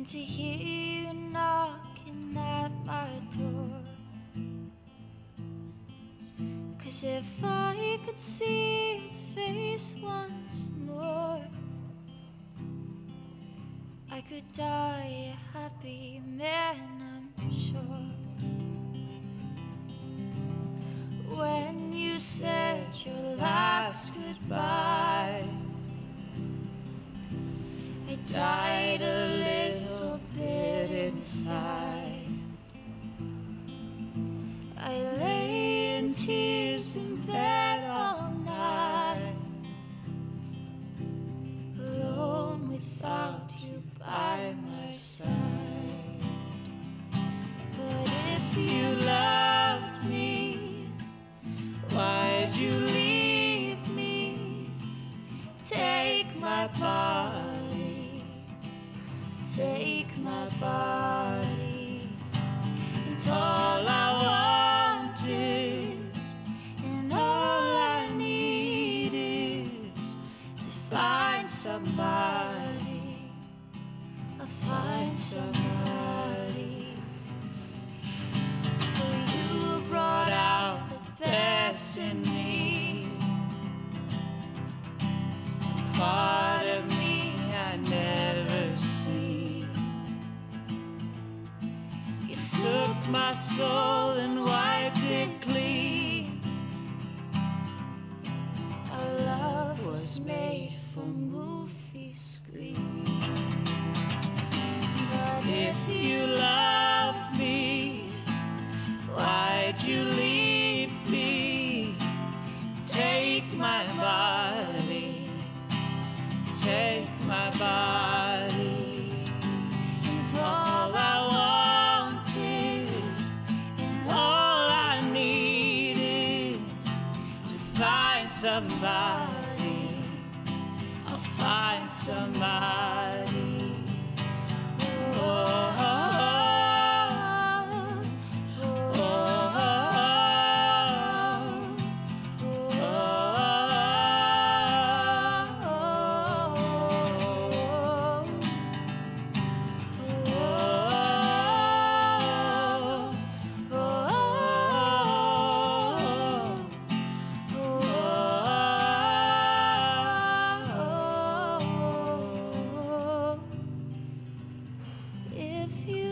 and to hear you knocking at my door. 'Cause if I could see your face once more, I could die a happy man, I'm sure. When you said your last goodbye, I died a little bit inside. I lay in tears in bed all night, alone without you by my side. But if you loved me, why'd you leave me? Take my body, take my body, and all I want is, and all I need is to find somebody, I'll find somebody. So you brought out the best in me, a part of me I never see. You took my soul and wiped it clean. Our love was made for movie screens. But if you loved me, why'd you leave me? Take my body, take my body, and all I want is, and all I need is to find somebody, I'll find somebody. Oh, oh, if you